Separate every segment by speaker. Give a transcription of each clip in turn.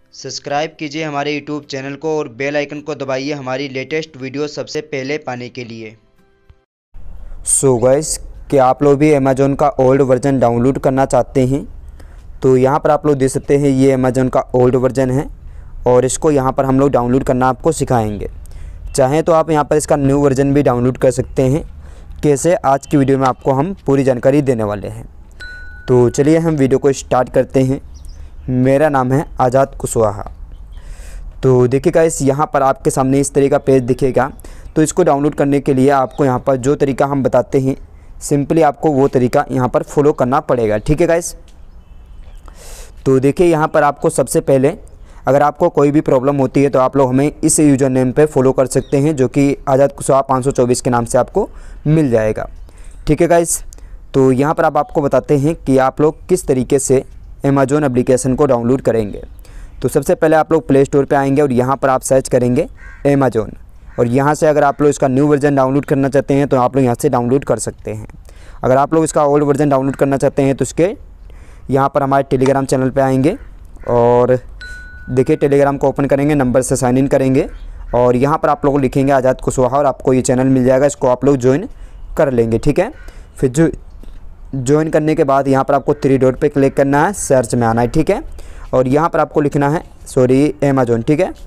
Speaker 1: Subscribe कीजिए हमारे YouTube channel को और बेल आइकन को दबाइए हमारी लेटेस्ट वीडियो सबसे पहले पाने के लिए।
Speaker 2: सो गाइस, क्या आप लोग भी अमेज़ॉन का ओल्ड वर्जन डाउनलोड करना चाहते हैं? तो यहाँ पर आप लोग देख सकते हैं ये अमेज़ॉन का ओल्ड वर्जन है और इसको यहाँ पर हम लोग डाउनलोड करना आपको सिखाएंगे। चाहें तो आप यहाँ पर इसका न्यू वर्जन भी डाउनलोड कर सकते हैं। कैसे, आज की वीडियो में आपको हम पूरी जानकारी देने वाले हैं। तो चलिए हम वीडियो को स्टार्ट करते हैं। मेरा नाम है आज़ाद कुशवाहा। तो देखिए गाइस, यहाँ पर आपके सामने इस तरह का पेज दिखेगा। तो इसको डाउनलोड करने के लिए आपको यहाँ पर जो तरीका हम बताते हैं सिंपली आपको वो तरीका यहाँ पर फॉलो करना पड़ेगा। ठीक है गाइस। तो देखिए यहाँ पर आपको सबसे पहले अगर आपको कोई भी प्रॉब्लम होती है तो आप लोग हमें इस यूज़र नेम पे फॉलो कर सकते हैं, जो कि आज़ाद कुशवाहा 524 के नाम से आपको मिल जाएगा। ठीक है गाइस। तो यहाँ पर आपको बताते हैं कि आप लोग किस तरीके से अमेज़ॉन एप्लीकेशन को डाउनलोड करेंगे। तो सबसे पहले आप लोग प्ले स्टोर पे आएंगे और यहाँ पर आप सर्च करेंगे अमेज़ॉन, और यहाँ से अगर आप लोग इसका न्यू वर्जन डाउनलोड करना चाहते हैं तो आप लोग यहाँ से डाउनलोड कर सकते हैं। अगर आप लोग इसका ओल्ड वर्जन डाउनलोड करना चाहते हैं तो इसके यहाँ पर हमारे टेलीग्राम चैनल पे आएंगे और देखिए टेलीग्राम को ओपन करेंगे, नंबर से साइन इन करेंगे और यहाँ पर आप लोग लिखेंगे आज़ाद कुशवाहा और आपको ये चैनल मिल जाएगा। इसको आप लोग ज्वाइन कर लेंगे। ठीक है। फिर जो ज्वाइन करने के बाद यहाँ पर आपको 3 डॉट पे क्लिक करना है, सर्च में आना है। ठीक है। और यहाँ पर आपको लिखना है अमेज़ॉन। ठीक है।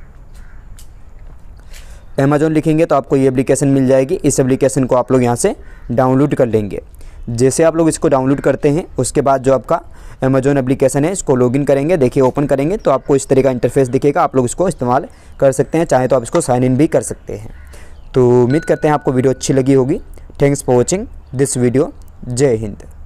Speaker 2: अमेज़ॉन लिखेंगे तो आपको ये एप्लीकेशन मिल जाएगी। इस एप्लीकेशन को आप लोग यहाँ से डाउनलोड कर लेंगे। जैसे आप लोग इसको डाउनलोड करते हैं उसके बाद जो आपका अमेज़ॉन एप्लीकेशन है इसको लॉगिन करेंगे। देखिए ओपन करेंगे तो आपको इस तरह का इंटरफेस दिखेगा। आप लोग इसको इस्तेमाल कर सकते हैं, चाहे तो आप इसको साइन इन भी कर सकते हैं। तो उम्मीद करते हैं आपको वीडियो अच्छी लगी होगी। Thanks for watching this video. जय हिंद।